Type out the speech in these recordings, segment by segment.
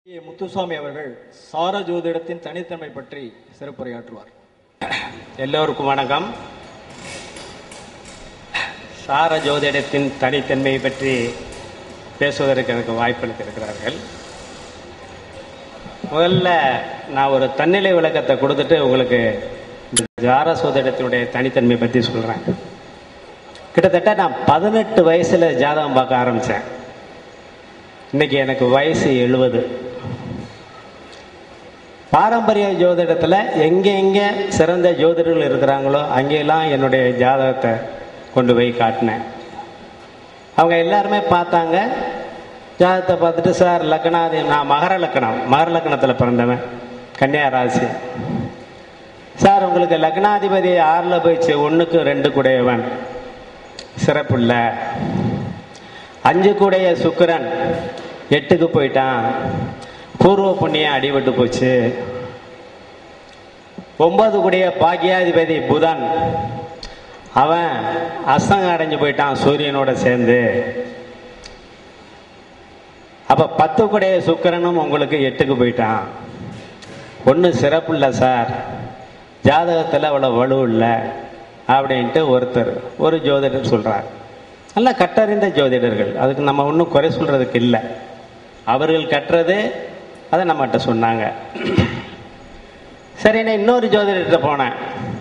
முத்துசாமி அவர்கள் சார ஜோதிடத்தின் தனித்தன்மை பற்றி சிறப்புரையாற்றுவார். எல்லோருக்கும் வணக்கம். சார ஜோதிடத்தின் தனித்தன்மையை பற்றி பேசுவதற்கு எனக்கு வாய்ப்பளித்திருக்கிறார்கள். முதல்ல நான் ஒரு தன்னிலை விளக்கத்தை கொடுத்துட்டு உங்களுக்கு சார ஜோதிடத்தினுடைய தனித்தன்மை பற்றி சொல்கிறேன். கிட்டத்தட்ட நான் 18 வயசில் ஜாதகம் பார்க்க ஆரம்பித்தேன். இன்னைக்கு எனக்கு வயசு 70. பாரம்பரிய ஜோதிடத்தில் எங்கே சிறந்த ஜோதிடர்கள் இருக்கிறாங்களோ அங்கெல்லாம் என்னுடைய ஜாதகத்தை கொண்டு போய் காட்டினேன். அவங்க எல்லாருமே பார்த்தாங்க. ஜாதகத்தை பார்த்துட்டு, சார் லக்னாதி, நான் மகர லக்னத்தில் பிறந்தவன், கன்னியா ராசி. சார் உங்களுக்கு லக்னாதிபதி 6ல் போயிடுச்சு, 1க்கு 2 கூடையவன், சிறப்பு இல்லை. 5 கூடைய சுக்கிரன் 8க்கு போயிட்டான், பூர்வ புண்ணியம் அடிபட்டு போச்சு. 9 கூடைய பாக்கியாதிபதி புதன், அவன் அஸ்தங்கம் அடைஞ்சு போயிட்டான் சூரியனோட சேர்ந்து. அப்ப 10 கூடைய சுக்கிரனும் உங்களுக்கு 8க்கு போயிட்டான். ஒன்றும் சிறப்பு இல்லை சார், ஜாதகத்தில் அவ்வளோ வலு இல்லை அப்படின்ட்டு ஒரு ஜோதிடர் சொல்றார். நல்லா கற்றறிந்த ஜோதிடர்கள், அதுக்கு நம்ம ஒன்றும் குறை சொல்றதுக்கு இல்லை. அவர்கள் கற்றது அதை நம்மகிட்ட சொன்னாங்க. சரி, நான் இன்னொரு ஜோதிடர்கிட்ட போனேன்.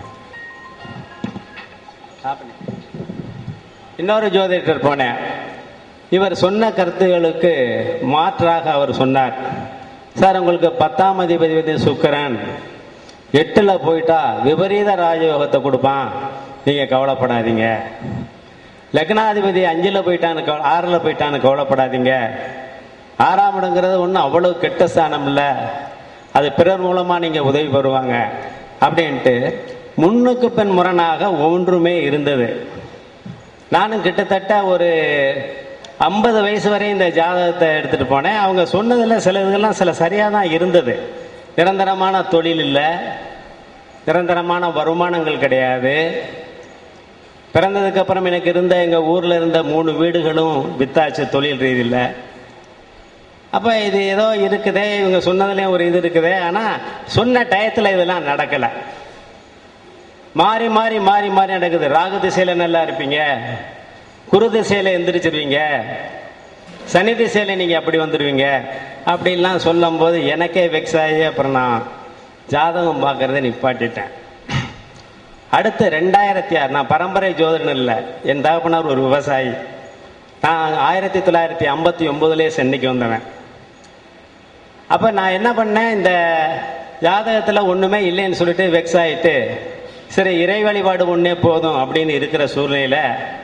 இவர் சொன்ன கருத்துகளுக்கு மாற்றாக அவர் சொன்னார். சார் உங்களுக்கு 10ஆம் அதிபதி சுக்கிரன் 8ல் போயிட்டா விபரீத ராஜயோகத்தை கொடுப்பான், நீங்க கவலைப்படாதீங்க. லக்னாதிபதி 5ல் போயிட்டான்னு 6ல் போயிட்டான்னு கவலைப்படாதீங்க. 6ஆம் இடங்கிறது ஒன்றும் அவ்வளவு கெட்ட ஸ்தானம் இல்லை, அது பிறர் மூலமா நீங்க உதவி பெறுவாங்க அப்படின்ட்டு முன்னுக்கு பின் முரணாக ஒன்றுமே இருந்தது. நானும் கிட்டத்தட்ட ஒரு 50 வயசு வரை இந்த ஜாதகத்தை எடுத்துட்டு போனேன். அவங்க சொன்னதுல சில இதெல்லாம் சில சரியா தான் இருந்தது. நிரந்தரமான தொழில் இல்லை, நிரந்தரமான வருமானங்கள் கிடையாது. பிறந்ததுக்கு அப்புறம் எனக்கு இருந்த எங்க ஊர்ல இருந்த 3 வீடுகளும் வித்தாச்சு தொழில் ரீதியில். அப்ப இது ஏதோ இருக்குதே, இவங்க சொன்னதுலயும் ஒரு இது இருக்குதே. ஆனா சொன்ன டயத்துல இதெல்லாம் நடக்கல. மாறி மாறி மாறி மாறி நடக்குது. ராகு திசையில நல்லா இருப்பீங்க, குரு திசையில எந்திரிச்சிருவீங்க, சனி திசையில நீங்க அப்படி வந்துடுவீங்க அப்படின்லாம் சொல்லும் போது எனக்கே வெக்ஸ் ஆகி அப்புறம் நான் ஜாதகம் பார்க்கறத நிப்பாட்டிட்டேன். அடுத்து 2006, நான் பரம்பரை ஜோதிடன் இல்லை, என் தகப்பனார் ஒரு விவசாயி. நான் 1959 சென்னைக்கு வந்தவன். அப்ப நான் என்ன பண்ணேன், இந்த ஜாதகத்துல ஒண்ணுமே இல்லைன்னு சொல்லிட்டு வெக்ஸ் ஆயிட்டு, சரி இறை வழிபாடு ஒன்னே போதும் அப்படின்னு இருக்கிற சூழ்நிலையில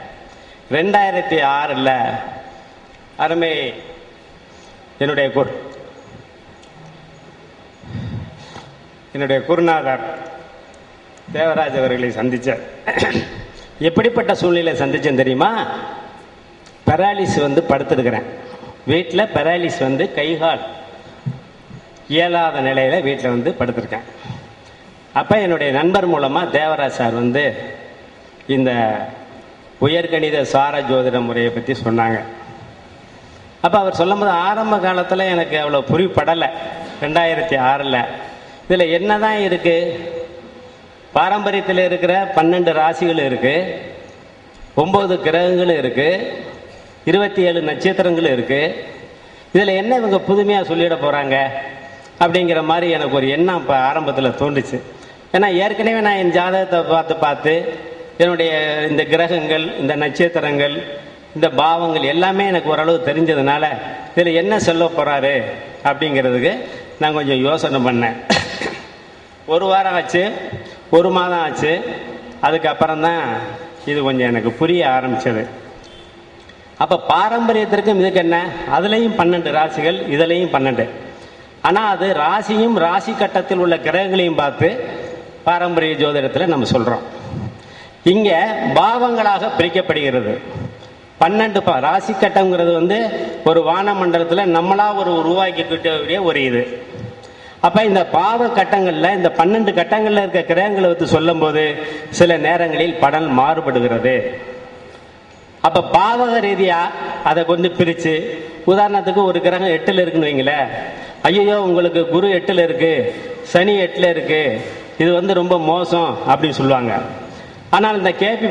2006 அருமை என்னுடைய குருநாதர் தேவராஜ் அவர்களை சந்திச்சார். எப்படிப்பட்ட சூழ்நிலை சந்திச்சேன் தெரியுமா? பெராலிஸ் படுத்திருக்கிறேன் வீட்டில். பெராலிஸ் கைகால் இயலாத நிலையில வீட்டில் படுத்திருக்கேன். அப்ப என்னுடைய நண்பர் மூலமா தேவராஜ் சார் இந்த உயர்கணித சார ஜோதிட முறையை பத்தி சொன்னாங்க. அப்ப அவர் சொல்லும் போது ஆரம்ப காலத்துல எனக்கு அவ்வளவு புரிப்படலை. 2006 இதுல என்னதான் இருக்கு, பாரம்பரியத்தில் இருக்கிற 12 ராசிகள் இருக்கு, 9 கிரகங்கள் இருக்கு, 27 நட்சத்திரங்கள் இருக்கு. இதுல என்ன இவங்க புதுமையா சொல்லிட போறாங்க அப்படிங்கிற மாதிரி எனக்கு ஒரு எண்ணம் இப்ப ஆரம்பத்தில் தோன்றுச்சு. ஏன்னா ஏற்கனவே நான் என் ஜாதகத்தை பார்த்து என்னுடைய இந்த கிரகங்கள், இந்த நட்சத்திரங்கள், இந்த பாவங்கள் எல்லாமே எனக்கு ஓரளவு தெரிஞ்சதுனால இதுல என்ன சொல்ல போறாரு அப்படிங்கிறதுக்கு நான் கொஞ்சம் யோசனை பண்ணேன். 1 வாரம் ஆச்சு, 1 மாதம் ஆச்சு. அதுக்கப்புறம் தான் இது கொஞ்சம் எனக்கு புரிய ஆரம்பிச்சது. அப்ப பாரம்பரியத்திற்கும் இதுக்கு என்ன, அதுலயும் 12 ராசிகள், இதுலயும் 12. ஆனா அது ராசியும் ராசி கட்டத்தில் உள்ள கிரகங்களையும் பார்த்து பாரம்பரிய ஜோதிடத்தில் நம்ம சொல்றோம். இங்க பாவங்களாக பிரிக்கப்படுகிறது. 12 ராசி கட்டம்ங்கிறது ஒரு வானமண்டலத்தில் நம்மளா உருவாக்கிக்கிட்ட ஒரு இது. அப்ப இந்த பாவ கட்டங்கள்ல, இந்த 12 கட்டங்கள்ல இருக்க கிரகங்களை சொல்லும் போது சில நேரங்களில் பலன் மாறுபடுகிறது. அப்ப பாவக ரீதியா அதை பிரிச்சு, உதாரணத்துக்கு ஒரு கிரகம் 8ல் இருக்குன்னு வைங்களேன், ஐயோ உங்களுக்கு குரு 8ல் இருக்கு, சனி 8ல் இருக்கு, இது ரொம்ப மோசம் அப்படின்னு சொல்லுவாங்க. ஆனால் இந்த கேபி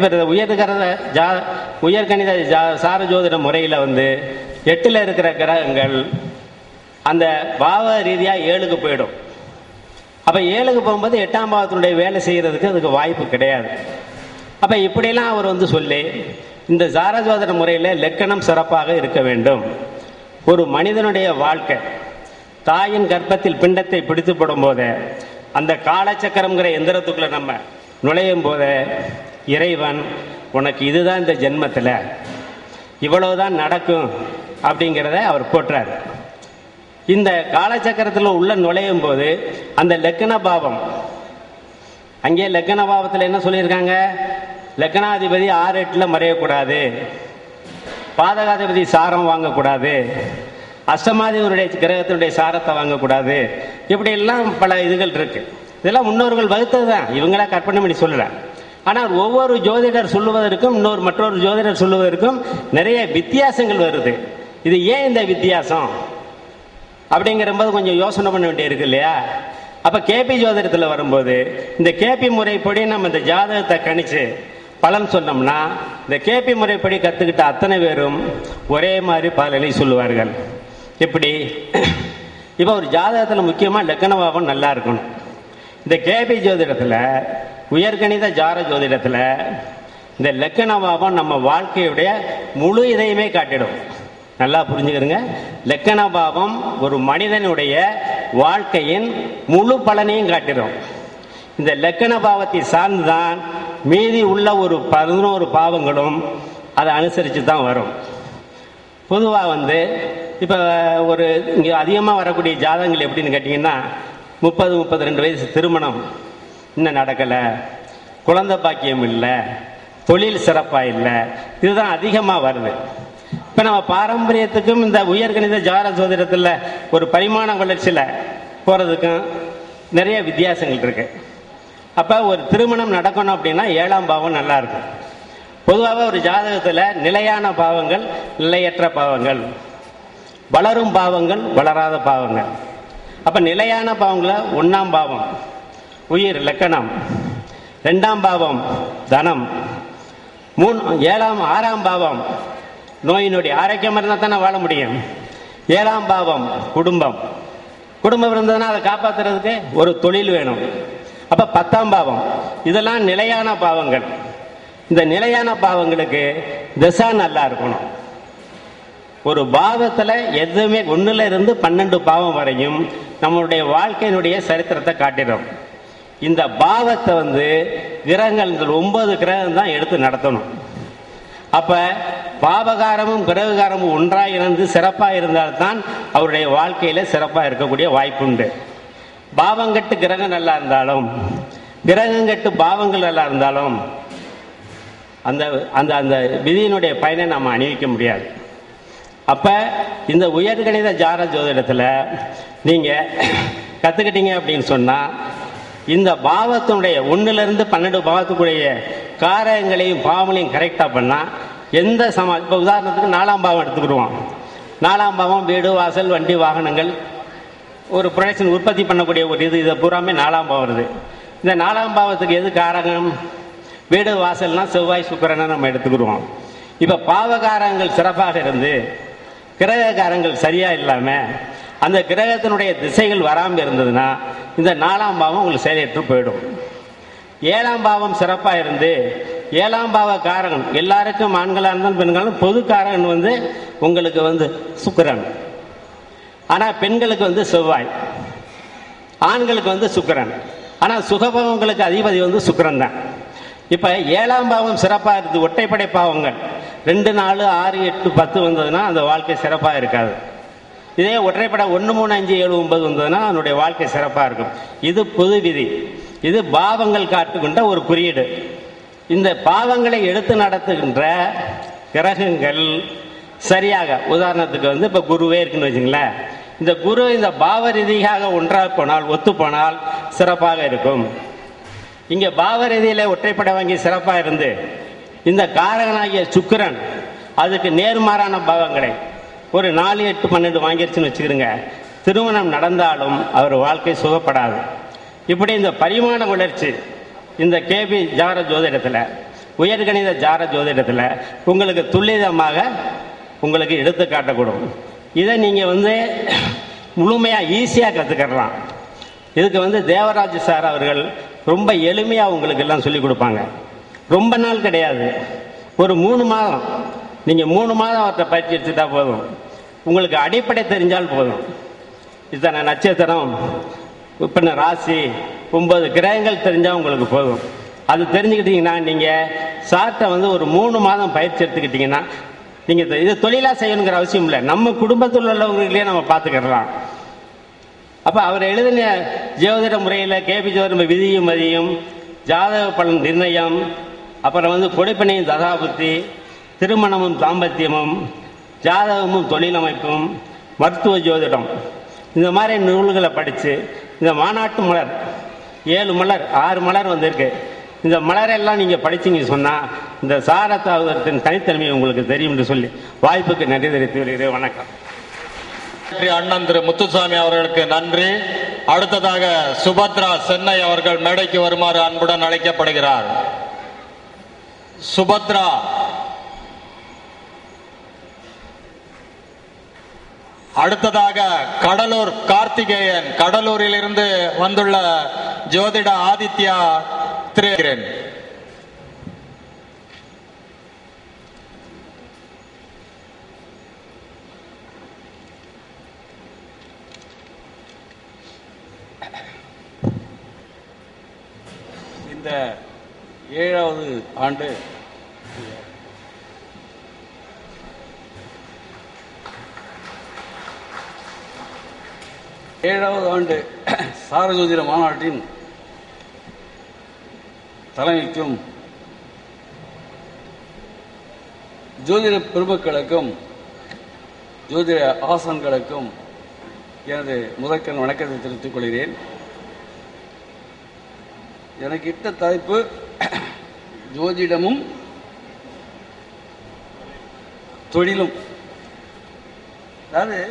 உயர்கணித சார ஜோதிட முறையில் 8ல் இருக்கிற கிரகங்கள் அந்த பாவ ரீதியாக 7க்கு போயிடும். அப்போ 7க்கு போகும்போது 8ஆம் பாவத்தினுடைய வேலை செய்கிறதுக்கு அதுக்கு வாய்ப்பு கிடையாது. அப்போ இப்படிலாம் அவர் சொல்லி இந்த சார ஜோதிட முறையில் லக்கணம் சிறப்பாக இருக்க வேண்டும். ஒரு மனிதனுடைய வாழ்க்கை தாயின் கர்ப்பத்தில் பிண்டத்தை பிடித்து போடும் போது அந்த காலச்சக்கரம்ங்கிற எந்திரத்துக்குள்ள நம்ம நுழையும் போது இறைவன் உனக்கு இதுதான் இந்த ஜென்மத்தில் இவ்வளவுதான் நடக்கும் அப்படிங்கிறத அவர் போட்டுறார். இந்த காலச்சக்கரத்தில் உள்ள நுழையும் போது அந்த லக்கண பாவம், அங்கே லக்கண பாவத்தில் என்ன சொல்லியிருக்காங்க, லக்கணாதிபதி 6 8ல் மறையக்கூடாது, பாதகாதிபதி சாரம் வாங்கக்கூடாது, அஷ்டமாதிபதியுடைய கிரகத்தினுடைய சாரத்தை வாங்கக்கூடாது, இப்படி எல்லாம் பல இதுகள் இருக்கு. இதெல்லாம் முன்னோர்கள் வகுத்தது தான், இவங்களா கற்பனை பண்ணி சொல்லல. ஆனால் ஒவ்வொரு ஜோதிடர் சொல்லுவதற்கும் மற்றொரு ஜோதிடர் சொல்லுவதற்கும் நிறைய வித்தியாசங்கள் வருது. இது ஏன் இந்த வித்தியாசம் அப்படிங்கிற போது கொஞ்சம் யோசனை பண்ண வேண்டிய இருக்கு இல்லையா? அப்ப கேபி ஜோதிடத்தில் வரும்போது இந்த கேபி முறைப்படி நம்ம இந்த ஜாதகத்தை கணிச்சு பலன் சொன்னோம்னா இந்த கேபி முறைப்படி கத்துக்கிட்ட அத்தனை பேரும் ஒரே மாதிரி பலனை சொல்லுவார்கள். இப்படி இப்போ ஒரு ஜாதகத்தில் முக்கியமாக லக்கணபாவம் நல்லா இருக்கணும். இந்த கேபி ஜோதிடத்தில் உயர்கணித ஜார ஜோதிடத்தில் இந்த லக்கணபாவம் நம்ம வாழ்க்கையுடைய முழு இதையுமே காட்டிடும். நல்லா புரிஞ்சுக்கிறங்க, லக்கணபாவம் ஒரு மனிதனுடைய வாழ்க்கையின் முழு பலனையும் காட்டிடும். இந்த லக்கண பாவத்தை சார்ந்துதான் மீதி உள்ள ஒரு 11 பாவங்களும் அதை அனுசரித்து தான் வரும். பொதுவாக இப்போ ஒரு இங்கே அதிகமாக வரக்கூடிய ஜாதகங்கள் எப்படின்னு கேட்டிங்கன்னா 30-32 வயசு திருமணம் இன்னும் நடக்கலை, குழந்தை பாக்கியம் இல்லை, தொழில் சிறப்பாக இல்லை, இதுதான் அதிகமாக வருது. இப்போ நம்ம பாரம்பரியத்துக்கும் இந்த உயர்கணித ஜார ஜோதிடத்தில் ஒரு பரிமாண வளர்ச்சியில் போகிறதுக்கும் நிறைய வித்தியாசங்கள் இருக்கு. அப்போ ஒரு திருமணம் நடக்கணும் அப்படின்னா 7ஆம் பாவம் நல்லா இருக்கும். பொதுவாக ஒரு ஜாதகத்தில் நிலையான பாவங்கள், நிலையற்ற பாவங்கள், வளரும் பாவங்கள், வளராத பாவங்கள். அப்போ நிலையான பாவங்களை 1ஆம் பாவம் உயிர் லக்கணம், 2ஆம் பாவம் தனம், 6ஆம் பாவம் நோய் நொடி, ஆரோக்கியம் இருந்தால் தானே வாழ முடியும். 7ஆம் பாவம் குடும்பம், குடும்பம் இருந்ததுன்னா அதை காப்பாற்றுறதுக்கு ஒரு தொழில் வேணும். அப்போ 10ஆம் பாவம், இதெல்லாம் நிலையான பாவங்கள். இந்த நிலையான பாவங்களுக்கு திசை நல்லா இருக்கணும். ஒரு பாவத்தில் எதுவுமே 1ல் இருந்து 12 பாவம் வரையும் நம்மளுடைய வாழ்க்கையினுடைய சரித்திரத்தை காட்டிடும். இந்த பாவத்தை கிரகங்கள் 9 கிரகம் தான் எடுத்து நடத்தணும். அப்ப பாவகாரமும் கிரககாரமும் ஒன்றாக இருந்து சிறப்பாக இருந்தால்தான் அவருடைய வாழ்க்கையில சிறப்பாக இருக்கக்கூடிய வாய்ப்பு உண்டு. பாவங்கட்டு கிரகம் நல்லா இருந்தாலும், கிரகங்கட்டு பாவங்கள் நல்லா இருந்தாலும் அந்த அந்த அந்த விதியினுடைய பயனை நாம் அணிவிக்க முடியாது. அப்ப இந்த உயர்கணித ஜார ஜோதிடத்தில் நீங்க கத்துக்கிட்டீங்க அப்படின்னு சொன்னா இந்த பாவத்தினுடைய 1ல் இருந்து 12 பாவத்துக்குரிய காரகங்களையும் பாவங்களையும் கரெக்டாக பண்ணால் எந்த இப்போ உதாரணத்துக்கு 4ஆம் பாவம் எடுத்துக்கிடுவோம். 4ஆம் பாவம் வீடு வாசல் வண்டி வாகனங்கள், ஒரு ப்ரொடக்ஷன் உற்பத்தி பண்ணக்கூடிய ஒரு இதை பூராமே 4ஆம் பாவம் வருது. இந்த 4ஆம் பாவத்துக்கு எது காரகம்? வீடு வாசல்னா செவ்வாய் சுக்கிரனை நம்ம எடுத்துக்கிடுவோம். இப்போ பாவகாரங்கள் சிறப்பாக இருந்து கிரககாரங்கள் சரியா இல்லாமல் அந்த கிரகத்தினுடைய திசைகள் வராமல் இருந்ததுன்னா இந்த 4ஆம் பாவம் உங்களுக்கு செயலற்று போயிடும். 7ஆம் பாவம் சிறப்பாக இருந்து 7ஆம் பாவ காரகன் எல்லாருக்கும் ஆண்களாக இருந்தாலும் பெண்களும் பொது காரகன் உங்களுக்கு சுக்கிரன். ஆனால் பெண்களுக்கு செவ்வாய், ஆண்களுக்கு சுக்கிரன். ஆனால் சுகபாவங்களுக்கு அதிபதி சுக்கிரன் தான். இப்போ 7ஆம் பாவம் சிறப்பாக இருந்து ஒற்றைப்படை பாவங்கள் 2 4 6 8 10 வந்ததுன்னா அந்த வாழ்க்கை சிறப்பாக இருக்காது. இதே ஒற்றைப்படை 1 3 5 7 9 வந்ததுன்னா அதனுடைய வாழ்க்கை சிறப்பாக இருக்கும். இது பொது விதி. இது பாவங்கள் காட்டுகின்ற ஒரு குறியீடு. இந்த பாவங்களை எடுத்து நடத்துகின்ற கிரகங்கள் சரியாக, உதாரணத்துக்கு இப்போ குருவே இருக்குன்னு வச்சுங்களேன். இந்த குரு இந்த பாவ ரீதியாக ஒன்றாக போனால், ஒத்து போனால் சிறப்பாக இருக்கும். இங்கே பாவ ரீதியில் ஒற்றைப்படை வாங்கி சிறப்பாக இருந்து இந்த காரகனாகிய சுக்கிரன் அதுக்கு நேர்மாறான பாவங்களை ஒரு 4 8 12 வாங்கிருச்சுன்னு வச்சுக்கிறோங்க, திருமணம் நடந்தாலும் அவர் வாழ்க்கை சுகப்படாது. இப்படி இந்த பரிமாண வளர்ச்சி இந்த கேபி ஜார ஜோதிடத்தில், உயர்கணித ஜார ஜோதிடத்தில் உங்களுக்கு துல்லியமாக உங்களுக்கு எடுத்து காட்டக்கூடும். இதை நீங்கள் முழுமையாக ஈஸியாக கற்றுக்கலாம். இதுக்கு தேவராஜ் சார் அவர்கள் ரொம்ப எளிமையாக உங்களுக்கு எல்லாம் சொல்லிக் கொடுப்பாங்க. ரொம்ப நாள் கிடையாது, ஒரு 3 மாதம். நீங்கள் 3 மாதம் அவர்கிட்ட பயிற்சி எடுத்துட்டா போதும். உங்களுக்கு அடிப்படை தெரிஞ்சால் போதும். இத்தனை நட்சத்திரம், இத்தனை ராசி, 9 கிரகங்கள் தெரிஞ்சால் உங்களுக்கு போதும். அது தெரிஞ்சுக்கிட்டீங்கன்னா நீங்கள் சார்ட்ட ஒரு 3 மாதம் பயிற்சி எடுத்துக்கிட்டீங்கன்னா நீங்கள் இது தொழிலாக செய்யணுங்கிற அவசியம் இல்லை. நம்ம குடும்பத்தில் உள்ளவர்களே நம்ம பார்த்துக்கிடலாம். அப்போ அவர் எழுதின ஜோதிட முறையில் கேபி ஜோதிட விதியும் மதியும், ஜாதக பலன் நிர்ணயம், அப்புறம் கொடுப்பினையும் தசாபுத்தி, திருமணமும் தாம்பத்தியமும், ஜாதகமும் தொழிலமைப்பும், மருத்துவ ஜோதிடம், இந்த மாதிரி நூல்களை படித்து இந்த மாநாட்டு மலர் 7 மலர் 6 மலர் வந்திருக்கு. இந்த மலரெல்லாம் நீங்கள் படிச்சீங்க சொன்னால் இந்த சாரத்தாவதத்தின் தனித்தன்மை உங்களுக்கு தெரியும் என்று சொல்லி வாய்ப்புக்கு நன்றி தெரிவித்து வருகிறேன். வணக்கம். அண்ணன் திரு முத்துசாமி அவர்களுக்கு நன்றி. அடுத்ததாக சுபத்ரா சென்னை அவர்கள் மேடைக்கு வருமாறு அன்புடன் அழைக்கப்படுகிறார். சுபத்ரா. அடுத்ததாக கடலூர் கார்த்திகேயன், கடலூரில் இருந்து வந்துள்ள ஜோதிட ஆதித்யா திரு. இந்த 7வது ஆண்டு சாரஜோதிட மாநாட்டின் தலைமைக்கும் ஜோதிட பெருமக்களுக்கும் ஜோதிட ஆசான்களுக்கும் எனது முதற்கண் வணக்கத்தை தெரிவித்துக் கொள்கிறேன். எனக்கு இட்ட தலைப்பு ஜோதிடமும் தொழிலும். அதாவது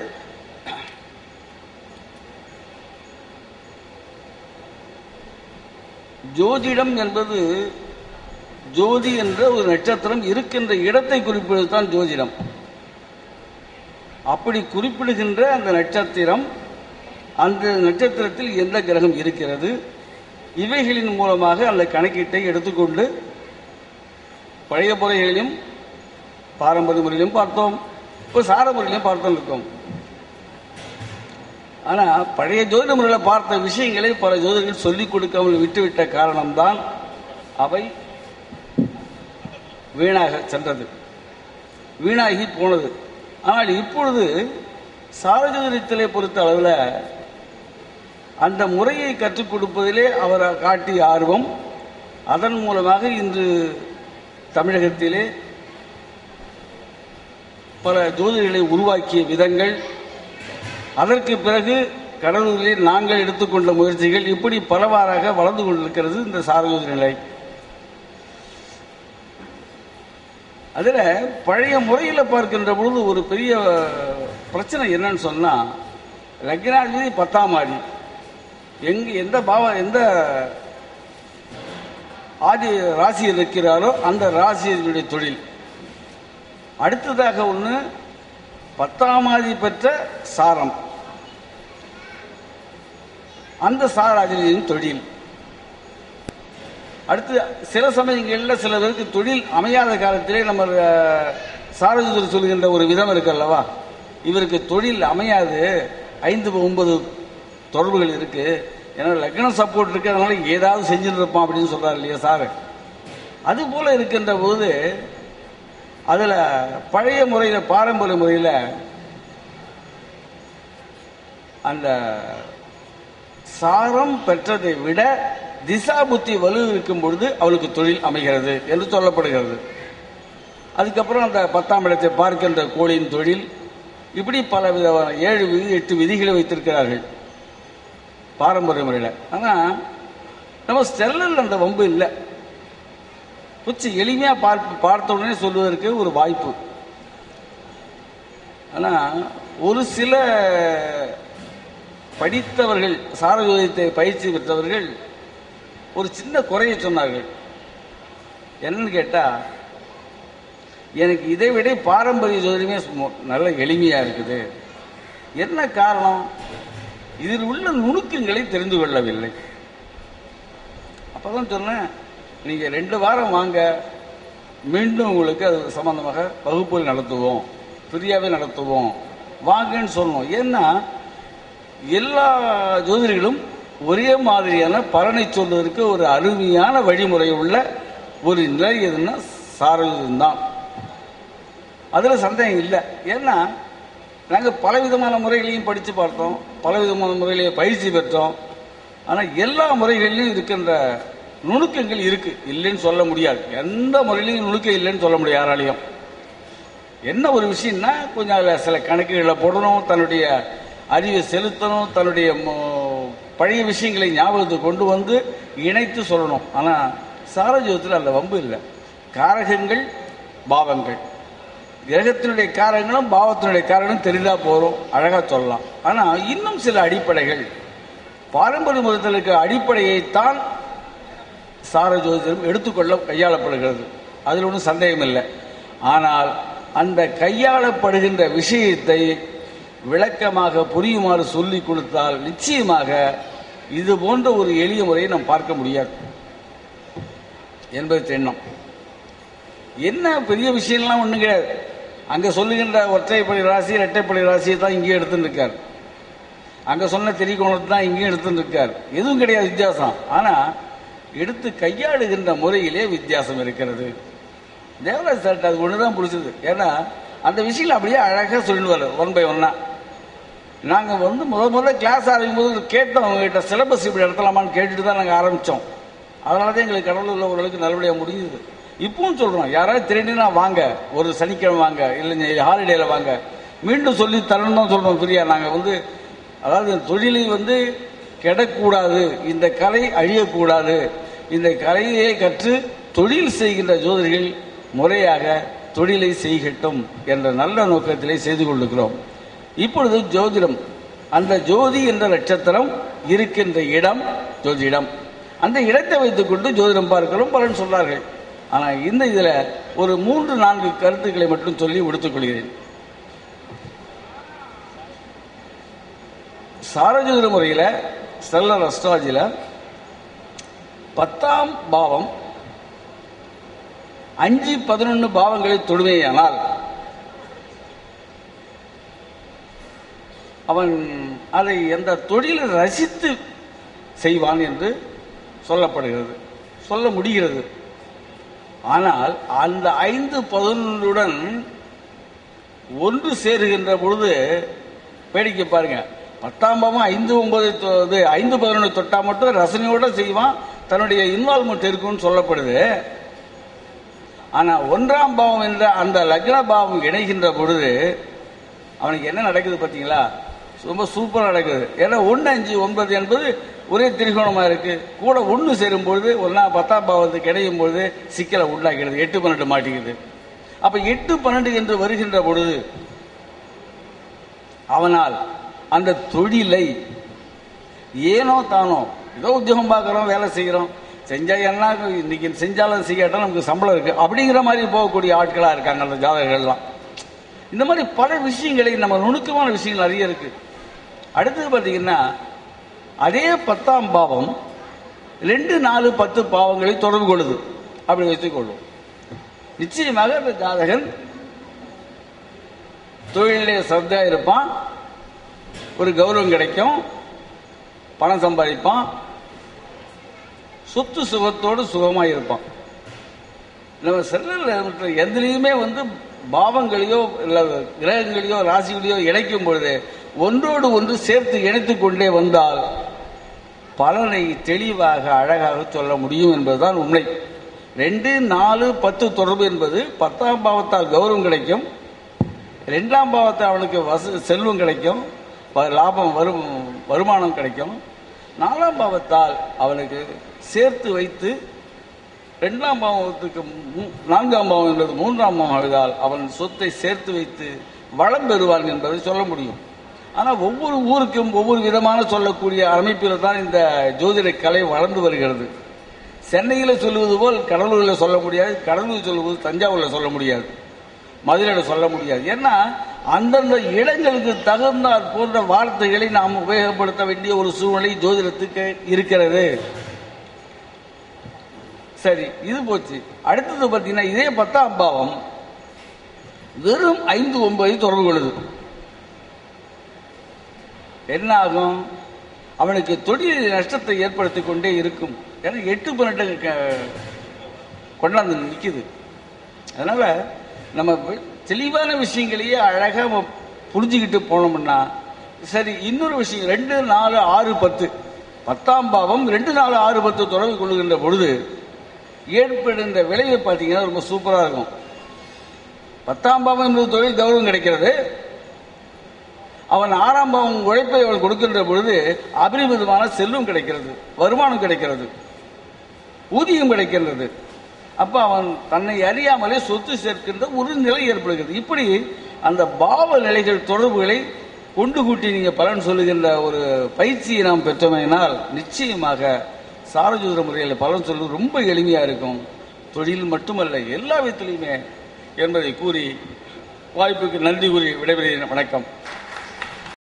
ஜோதிடம் என்பது ஜோதி என்ற ஒரு நட்சத்திரம் இருக்கின்ற இடத்தை குறிப்பிடுவதுதான் ஜோதிடம். அப்படி குறிப்பிடுகின்ற அந்த நட்சத்திரம், அந்த நட்சத்திரத்தில் எந்த கிரகம் இருக்கிறது, இவைகளின் மூலமாக அந்த கணக்கீட்டை எடுத்துக்கொண்டு பழைய முறைகளிலும் பாரம்பரிய முறையிலும் பார்த்தோம், இப்போ சார முறையிலும் பார்த்தோம் இருக்கோம். ஆனால் பழைய ஜோதிட முறையில் பார்த்த விஷயங்களை பல ஜோதிடர்கள் சொல்லிக் கொடுக்காமல் விட்டுவிட்ட காரணம்தான் அவை வீணாக சென்றது, வீணாகி போனது. ஆனால் இப்பொழுது சாரஜோதிடத்திலே பொறுத்த அளவில் அந்த முறையை கற்றுக் கொடுப்பதிலே அவர் காட்டிய ஆர்வம், அதன் மூலமாக இன்று தமிழகத்திலே பல ஜோதிடர்களை உருவாக்கிய விதங்கள், அதற்கு பிறகு கடலூரில் நாங்கள் எடுத்துக்கொண்ட முயற்சிகள், இப்படி பலவாறாக வளர்ந்து கொண்டிருக்கிறது இந்த சாரஜோதிட நிலை. அதில் பழைய முறையில் பார்க்கின்ற பொழுது ஒரு பெரிய பிரச்சனை என்னன்னு சொன்னால், லக்னாதிபதி 10ஆம் ஆடி, எந்த எந்த ஆதி ராசியில் இருக்கிறாரோ அந்த ராசியினுடைய தொழில். அடுத்ததாக ஒன்று 10ஆம் ஆதி பெற்ற சாரம், அந்த சாராஜியின் தொழில். அடுத்து சில சமயங்களில் சில பேருக்கு தொழில் அமையாத காலத்திலே நம்ம சாரஜோதிடர் சொல்கின்ற ஒரு விதம் இருக்கு அல்லவா, இவருக்கு தொழில் அமையாது, 5-9 தொடர்புகள் இருக்கு, ஏன்னா லக்னம் சப்போர்ட் இருக்கு, அதனால ஏதாவது செஞ்சுட்டு இருப்பான் அப்படின்னு சொல்றாரு இல்லையா சார். அது போல இருக்கின்ற போது அதில் பழைய முறையில் பாரம்பரிய முறையில் அந்த சாரம் பெற்றதை விட திசா புத்தி வலு இருக்கும் பொழுது அவளுக்கு தொழில் அமைகிறது என்று சொல்லப்படுகிறது. அதுக்கப்புறம் அந்த 10ஆம் இடத்தை பார்க்கின்ற கோளின் தொழில், இப்படி பல விதமான 7 விதி 8 விதிகளை வைத்திருக்கிறார்கள் பாரம்பரிய முறையில். ஆனால் நம்ம செல்லல் அந்த வம்பு இல்லை, கொஞ்சம் எளிமையாக பார்த்த உடனே சொல்வதற்கு ஒரு வாய்ப்பு. ஆனால் ஒரு சில படித்தவர்கள், சாரஜோதியத்தை பயிற்சி பெற்றவர்கள் ஒரு சின்ன குறையை சொன்னார்கள். என்னன்னு கேட்டா, எனக்கு இதை விட பாரம்பரிய ஜோதிடமே நல்ல எளிமையா இருக்குது. என்ன காரணம்? இதில் உள்ள நுணுக்கங்களை தெரிந்து கொள்ளவில்லை. அப்பதான் சொன்னேன், நீங்க 2 வாரம் வாங்க, மீண்டும் உங்களுக்கு அது சம்பந்தமாக வகுப்புகள் நடத்துவோம், ஃப்ரீயாவே நடத்துவோம், வாங்கன்னு சொல்லணும். ஏன்னா எல்லா ஜோதிடர்களும் ஒரே மாதிரியான பலனை சொல்வதற்கு ஒரு அருமையான வழிமுறை உள்ள ஒரு நிலை எதுன்னா சாரஜோதிடம் தான். அதுல சந்தேகம் இல்லை. ஏன்னா நாங்கள் பலவிதமான முறைகளையும் படித்து பார்த்தோம், பலவிதமான முறைகளையும் பயிற்சி பெற்றோம். ஆனால் எல்லா முறைகளிலும் இருக்கின்ற நுணுக்கங்கள் இருக்கு, இல்லைன்னு சொல்ல முடியாது. எந்த முறையிலையும் நுணுக்கம் இல்லைன்னு சொல்ல முடியாது யாராலையும். என்ன ஒரு விஷயம்னா, கொஞ்சம் அதில் சில கணக்குகளை போடணும், தன்னுடைய அறிவை செலுத்தணும், தன்னுடைய பழைய விஷயங்களை ஞாபகத்துக்கு கொண்டு வந்து இணைத்து சொல்லணும். ஆனால் சாரஜோதிடத்தில் அந்த வம்பு இல்லை. காரகங்கள், பாவங்கள், கிரகத்தினுடைய காரங்களும் பாவத்தினுடைய காரங்களும் தெரிந்தா போறோம், அழகா சொல்லலாம். ஆனா இன்னும் சில அடிப்படைகள், பாரம்பரிய முறையில் இருக்க அடிப்படையைத்தான் சாரஜோதிடம் எடுத்துக்கொள்ள கையாளப்படுகிறது. அதில் ஒன்றும் சந்தேகம் இல்லை. ஆனால் அந்த கையாளப்படுகின்ற விஷயத்தை விளக்கமாக புரியுமாறு சொல்லிக் கொடுத்தால் நிச்சயமாக இது போன்ற ஒரு எளிய முறையை நாம் பார்க்க முடியாது என்பது எண்ணம். என்ன பெரிய விஷயம்லாம் ஒன்றும் கிடையாது. அங்க சொல்லுகின்ற ஒற்றைப்படை ராசி, இரட்டைப்படை ராசியை தான் இங்கேயும் எடுத்துட்டு இருக்கார். அங்க சொன்ன திரிகோணத்தை தான் இங்கேயும் எடுத்துட்டு இருக்கார். எதுவும் கிடையாது வித்தியாசம். ஆனா எடுத்து கையாளுகின்ற முறையிலே வித்தியாசம் இருக்கிறது. தேவராஜ் சார் அது ஒண்ணுதான் பிடிச்சது. ஏன்னா அந்த விஷயம் அப்படியே அழகா சொல்லிடுவாரு, 1 by 1. நாங்க முதல்ல கிளாஸ் ஆரம்பிக்கும் போது கேட்டோம், அவங்ககிட்ட சிலபஸ் இப்படி நடத்தலாமான்னு கேட்டுட்டு தான் நாங்கள் ஆரம்பிச்சோம். அதனாலதான் எங்களுக்கு கடவுள் ஓரளவுக்கு நல்லபடியாக முடிஞ்சது. இப்பவும் சொல்றோம், யாராவது திரண்டினா வாங்க, ஒரு சனிக்கிழமை வாங்க, இல்லைங்க ஹாலிடேல வாங்க, மீண்டும் சொல்லி தரணும் தான் சொல்றோம். ஃப்ரீயா நாங்க அதாவது தொழிலை கெடக்கூடாது, இந்த கலை அழியக்கூடாது, இந்த கலையை கற்று தொழில் செய்கின்ற ஜோதிடர்கள் முறையாக தொழிலை செய்கட்டும் என்ற நல்ல நோக்கத்திலே செய்து கொண்டிருக்கிறோம். இப்பொழுது ஜோதிடம், அந்த ஜோதி என்ற நட்சத்திரம் இருக்கின்ற இடம் ஜோதிடம். அந்த இடத்தை வைத்துக் கொண்டு ஜோதிடம் பார்க்கிறோம், பலன் சொல்றார்கள். ஆனா இந்த இதுல ஒரு 3-4 கருத்துக்களை மட்டும் சொல்லி முடித்துக் கொள்கிறேன். சாரஜோதிட முறையில, ஸ்டெல்லர் அஸ்ட்ராலஜில 10ஆம் பாவம் 5-11 பாவங்களை தொடுமையானால் அவன் அதை எந்த தொழிலை ரசித்து செய்வான் என்று சொல்லப்படுகிறது, சொல்ல முடிகிறது. ஆனால் அந்த 5-11 ஒன்று சேருகின்ற பொழுது வேடிக்கை பாருங்க. 10ஆம் பாவம் 5-11 தொட்டா மட்டும் ரசனையோட செய்வான், தன்னுடைய இன்வால்மெண்ட் இருக்குன்னு சொல்லப்படுது. ஆனா 1ஆம் பாவம் என்ற அந்த லக்ன பாவம் இணைகின்ற பொழுது அவனுக்கு என்ன நடக்குது பார்த்தீங்களா? ரொம்ப சூப்பரா நடக்குது. ஏன்னா 1, 5, 9 என்பது ஒரே திரிகோணமா இருக்கு. கூட 1 சேரும் பொழுது 10ஆம் பாவத்துக்கு இணையும் பொழுது சிக்கலை உண்டாக்கிறது, 8-12 மாட்டிக்குது. அப்ப 8-12 என்று வருகின்ற பொழுது அவனால் அந்த தொழிலை ஏனோ தானோ, ஏதோ உத்தியோகம் பார்க்கிறோம், வேலை செய்கிறோம், செஞ்சா என்ன, இன்னைக்கு செஞ்சாலும் செய்யாட்டாலும் நமக்கு சம்பளம் இருக்கு அப்படிங்கிற மாதிரி போகக்கூடிய ஆட்களா இருக்காங்க அந்த ஜாதகங்கள்லாம். இந்த மாதிரி பல விஷயங்களை, நம்ம நுணுக்கமான விஷயங்கள் நிறைய இருக்கு. அடுத்தது பார்த்தீங்கன்னா, அதே 10ஆம் பாவம் 2, 4, 10 பாவங்களை தொடர்பு கொள்ளுது. அப்படி வைத்துக் கொள்ளும். நிச்சயமாக அந்த ஜாதகன் தொழிலே சர்தா இருப்பான், ஒரு கௌரவம் கிடைக்கும், பணம் சம்பாதிப்பான், சொத்து சுகத்தோடு சுகமாக இருப்பான். நம்ம செல்ல எதுலையுமே பாவங்களையோ இல்ல கிரகங்களையோ ராசிகளையோ இணைக்கும் பொழுது ஒன்றோடு ஒன்று சேர்த்து இணைத்துக் கொண்டே வந்தால் பலனை தெளிவாக அழகாக சொல்ல முடியும் என்பதுதான் உண்மை. 2, 4, 10 தொடர்பு என்பது 10ஆம் பாவத்தால் கௌரவம் கிடைக்கும், 2ஆம் பாவத்தால் அவனுக்கு செல்வம் கிடைக்கும், லாபம் வருமானம் கிடைக்கும், 4ஆம் பாவத்தால் அவனுக்கு சேர்த்து வைத்து 2ஆம் பாவத்துக்கு 4ஆம் பாவம் என்பது 3ஆம் பாவம் ஆவதால் அவன் சொத்தை சேர்த்து வைத்து வளம் பெறுவான் என்பதை சொல்ல முடியும். ஆனால் ஒவ்வொரு ஊருக்கும் ஒவ்வொரு விதமான சொல்லக்கூடிய அமைப்பில் தான் இந்த ஜோதிட கலை வளர்ந்து வருகிறது. சென்னையில் சொல்லுவது போல் கடலூரில் சொல்ல முடியாது, கடலூர் சொல்லுவது தஞ்சாவூரில் சொல்ல முடியாது, மதுரையில் சொல்ல முடியாது. ஏன்னா அந்தந்த இடங்களுக்கு தகுந்தாற் போன்ற வார்த்தைகளை நாம் உபயோகப்படுத்த வேண்டிய ஒரு சூழ்நிலை ஜோதிடத்துக்கு இருக்கிறது. சரி, இது போச்சு. அடுத்தது பார்த்தீங்கன்னா இதே 10ஆம் பாவம் வெறும் 5, 9 தொடர்பு கொள்ளுது. என்ன ஆகும்? அவனுக்கு தொழில் நஷ்டத்தை ஏற்படுத்தி கொண்டே இருக்கும். ஏன்னா 8, 12 கொண்டாந்து நிற்குது. அதனால நம்ம தெளிவான விஷயங்களையே அழகாக புரிஞ்சுக்கிட்டு போனோம்னா சரி. இன்னொரு விஷயம் 2, 4, 6, 10 10ஆம் பாவம் 2, 4, 6, 10 தொடர்பு கொள்ளுகின்ற பொழுது ஏற்படுகின்ற விளைவு பார்த்தீங்கன்னா ரொம்ப சூப்பராக இருக்கும். 10ஆம் பாவம் என்பது தொழில் கௌரவம் கிடைக்கிறது. அவன் 6ஆம் பாவம் உழைப்பை அவன் கொடுக்கின்ற பொழுது அபரிமிதமான செல்வம் கிடைக்கிறது, வருமானம் கிடைக்கிறது, ஊதியம் கிடைக்கிறது. அப்ப அவன் தன்னை அறியாமலே சொத்து சேர்க்கின்ற ஒரு நிலை ஏற்படுகிறது. இப்படி அந்த பாவ நிலைகள் தொடர்புகளை கொண்டு கூட்டி நீங்க பலன் சொல்லுகின்ற ஒரு பயிற்சியை நாம் பெற்றோமையினால் நிச்சயமாக சாரஜோதிட முறையில் பலன் சொல்வது ரொம்ப எளிமையா இருக்கும். தொழில் மட்டுமல்ல, எல்லா விதத்திலையுமே என்பதை கூறி வாய்ப்புக்கு நன்றி கூறி விடைபெறுகிறேன். வணக்கம்.